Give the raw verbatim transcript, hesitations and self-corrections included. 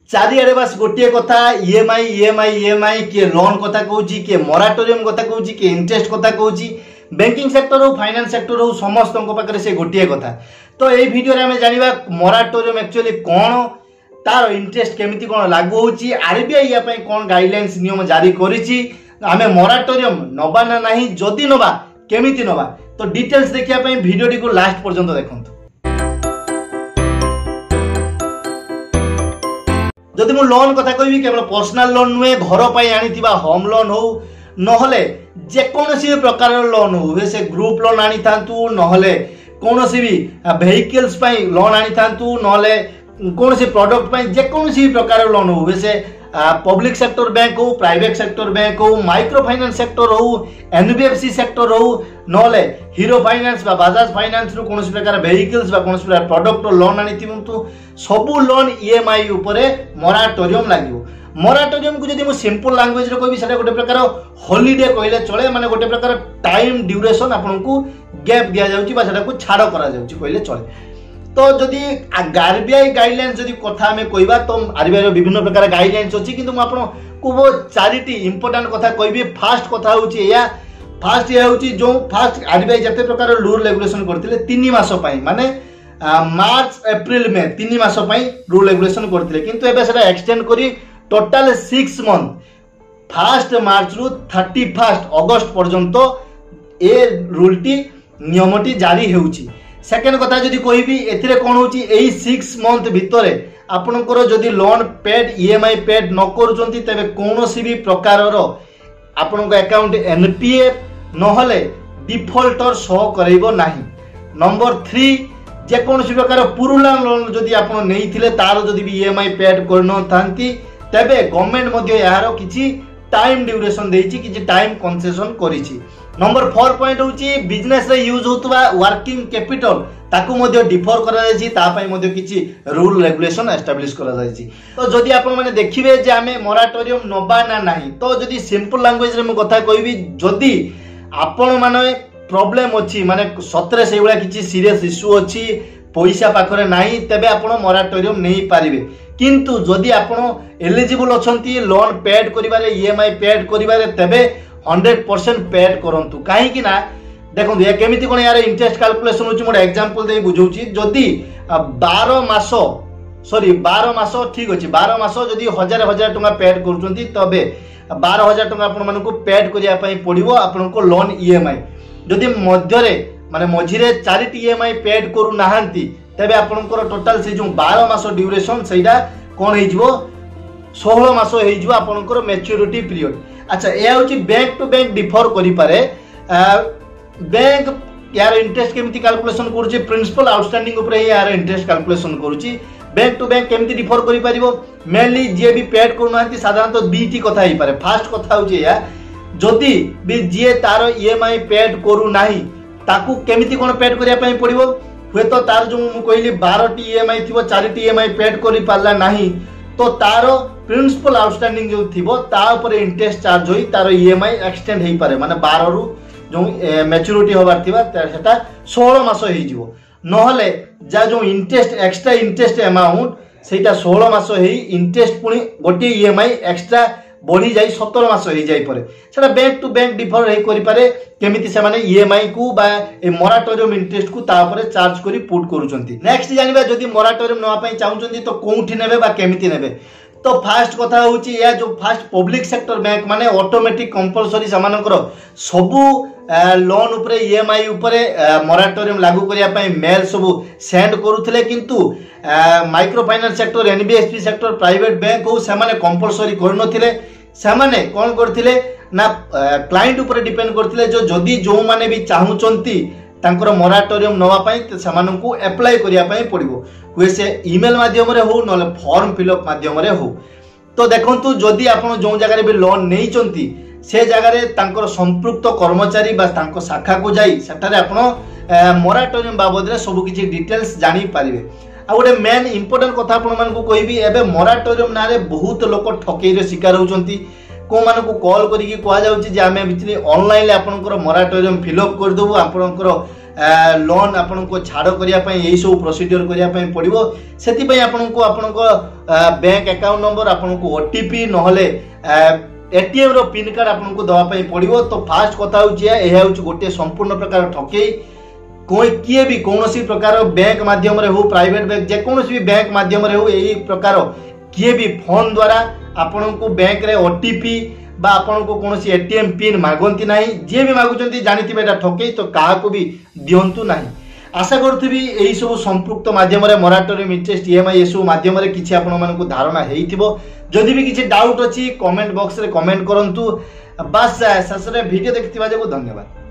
चारिआडे बास गोटे कथा ईएमआई ईएमआई ईएमआई किए लोन कथा कहूँ किए मोराटोरियम कथा कहूँ किए इंटरेस्ट कथा कहूँ बैंकिंग सेक्टर हो फाइनेंस सेक्टर हो समस्त पाखे से गोटे कथा। तो ये वीडियो रे हमें जानिबा मोराटोरियम एक्चुअली कौन तार इंटरेस्ट केमिति कौन लागू होची आरबीआई या पई कौन गाइडलाइंस नियम जारी करिछि आमे मोराटोरियम नबा ना नाही जदि नबा केमिति नबा तो डिटेल्स देखिया पई वीडियो टी को लास्ट पर्यंत देखंतु। जदि मु लोन कथा कहबी केवल पर्सनल लोन नुहे घर पाई आनिथिबा होम लोन हो नहले जेकोनोसी प्रकार लोन हो से ग्रुप लोन आनी थांतु नहले कोनोसी भी वेहिकल्स पाई लोन आनी थांतु नहले कोनोसी प्रोडक्ट पाई जेकोनोसी प्रकार लोन हो से पब्लिक सेक्टर बैंक हो प्राइवेट सेक्टर बैंक हो माइक्रो फाइनेंस सेक्टर हो एनबीएफसी सेक्टर हो नहले हीरो फाइनेंस बा बजाज फाइनेंस रो कोनोसी प्रकार वेहिकल्स बा कोनोसी प्रकार प्रोडक्ट लोन आनी थिबंतु सबु लोन ईएमआई उपरे मोराटोरियम लागिवो। मोराटोरियम को जदि मु सिंपल लैंग्वेज रे कहबी सेटा गोटे प्रकार हॉलिडे कहले चले माने गोटे प्रकार टाइम ड्यूरेशन आपन को गैप दिया जाउची बा सेटा को छाड़ करा जाउची कहले चले। तो जदि आरबीआई गाइडलाइंस जदि कथा में कहबा तो आरबीआई रो विभिन्न प्रकार गाइडलाइंस अछि किंतु मु आपन को वो चारिटी इंपोर्टेंट कथा कहबी। फास्ट कथा होची या फास्ट या होची जो फास्ट आरबीआई जते प्रकार रूल रेगुलेशन करथिले तीन मास पई माने मार्च एप्रिल में तीन मास पई रूल रेगुलेशन करथिले किंतु एबे सेटा एक्सटेंड करी total six month first March रु थर्टी फास्ट अगस्त पर्यंत ए रूलटी नियमटी जारी होउची। सेकेंड कथा जदि कहबी एथिरे कोन होची एई सिक्स मंथ भितरे आपनकर जदि लोन पेड ईएमआई पेड न करूचंती तबे कोनोसी भी प्रकार रो आपनक अकाउंट एनपीए नहले डिफॉल्टर शो करैबो नाही। नंबर थ्री जे कोनोसी प्रकार पुरुला लोन जदि आपन नेइथिले तार जदि भी ईएमआई पेड करनो थांती तबे गवर्नमेंट मध्ये यार किछि टाइम ड्यूरेशन देछि किछि टाइम कंसेशन करिछि। नंबर फोर पॉइंट होची बिजनेस रे यूज होतबा वर्किंग कैपिटल ताकू मध्ये डिफर करा जायछि ता पई मध्ये किछि रूल रेगुलेशन एस्टैब्लिश करा जायछि। तो जदि आपण माने देखिबे जे हमें मोराटोरियम नबा ना नाही तो जदि सिंपल लैंग्वेज रे म कथा कहबी जदि आपण माने प्रॉब्लम अछि माने सतरे से बळा किछि सीरियस इशू अछि पैसा पाखरे नाही तबे आपण मोराटोरियम नै पारिबे किंतु जदि आपण एलिजिबल अछंती लोन पेड करिबारे ईएमआई पेड करिबारे तबे हंड्रेड परसेंट पेड करंतु कहीं कि ना देखो ये केमिति कोन यार इंटरेस्ट कैलकुलेशन होची मोर एग्जांपल दे बुझौची जदि बारह मास सॉरी बारह मास ठीक अछि बारह मास जदि हजार हजार टका पेड करूचंती तबे बारह हजार टका आपण मानको पेड करिया पई पड़िबो आपण को लोन ईएमआई जदि मध्य रे माने मझिरे चारिटी ईएमआई पेड करू नाहंती तबे आपनकर टोटल से जो बारह मास ड्यूरेशन सेटा कोन हेजिवो सोलह मास हेजिवो आपनकर मैच्योरिटी पीरियड। अच्छा ये हूँ बैंक टू बैंक डिफर करि पारे बैंक यार इंटरेस्ट केमिति कैलकुलेशन करूची प्रिंसिपल आउटस्टैंडिंग ऊपर यार इंटरेस्ट कैलकुलेशन करूची बैंक टू बैंक केमिति डिफर करि परिबो मेनली जे भी पेड करू नांती साधारणतः बीटी कथा ही पारे। फास्ट कथा होची या जदि भी जे तार ईएमआई पेड करू नाही ताकू केमिति कोन पेड करिया पई पड़िबो हुए तो तार जो मु कहली बारह टी ईएमआई थिबो चार टी ईएमआई पेड करि पारला नाही तो तार प्रिंसिपल आउटस्टैंडिंग जो थिबो ता ऊपर इंटरेस्ट चार्ज होई तार ईएमआई एक्सटेंड हेई पारे माने बारह रु जो मैच्योरिटी होबार थिबा सेटा सोलह मास हेई जिवो नहले जा जो इंटरेस्ट एक्स्ट्रा इंटरेस्ट अमाउंट सेटा सोलह मास हेई इंटरेस्ट पुनी गोटी ईएमआई एक्स्ट्रा बढ़ी जाई सत्रह मास हेई जाई पारे सेटा बैंक टू बैंक डिफर हेई करि पारे केमिति से माने ईएमआई को बा ए मोराटोरियम इंटरेस्ट को ता ऊपर चार्ज करी पुट करूचंती। नेक्स्ट जानिबा जदि मोराटोरियम नवा पई चाहुचंती तो कोउठी नेबे बा केमिति नेबे तो फास्ट कथा होची या जो फास्ट पब्लिक सेक्टर बैंक माने ऑटोमेटिक कंपलसरी समानकर सबु लोन उपरे ईएमआई उपरे मोराटोरियम लागू करिया पई मेल सबु सेंड करूथिले किंतु micro finance sector NBFC sector private bank हो सेमाने कंपलसरी करनथिले सेमाने कोन करथिले ना क्लाइंट उपरे डिपेंड करथिले जो जदी जो माने भी चाहुचंती तांकर मोराटोरियम नवा पई सेमानंकु अप्लाई करिया पई पड़िबो हुए से ईमेल माध्यम रे हो नले फॉर्म फिलअप माध्यम रे हो। तो देखंतु जदी आपण जो जगह रे भी लोन नै चंती से जगह रे तांकर संपृक्त कर्मचारी बा तांको शाखा को जाई सेटारे आपण मोराटोरियम बाबद रे सब किछि डिटेल्स जानि पारिबे। आ गोटे मेन इंपोर्टेंट कथा आपण मानकु कहबी एबे मोराटोरियम नारे बहुत लोक ठकेई रे शिकार होउचंती को मानकु कॉल करिकि कहा जाउची जे आमे बिचली ऑनलाइन ले आपनकर मोराटोरियम फिलअप कर देबो आपनकर लोन आपन को छाड़ करिया पई एई सब प्रोसीजर करिया पई पड़िबो सेति पई आपन को आपन को बैंक अकाउंट नंबर आपको ओटीपी नहले एटीएम रो पिन कार्ड आपको दवाई पड़ो। तो फास्ट कथा हूँ गोटे संपूर्ण प्रकार ठकई कोई किए भी कौन सी प्रकार बैंक माध्यम रे हो प्राइवेट बैंक जेकोसी भी बैंक माध्यम रे हो यही प्रकार किए भी फोन द्वारा आपण को बैंक रे ओटीपी बा आपण को कौन सी एटीएम पिन मागंती नहीं जे भी मागुंट जानी ठकई तो क्या भी दिंतु ना। आशा करुँगी यही सब संपृक्त माध्यम मोराटोरियम इंटरेस्ट ईएमआई एसबू माध्यम किसी आपको धारणा होदी भी किसी डाउट अच्छी कमेंट बॉक्स रे कमेंट करंतु। बस शेष वीडियो देखिथिबा जो धन्यवाद।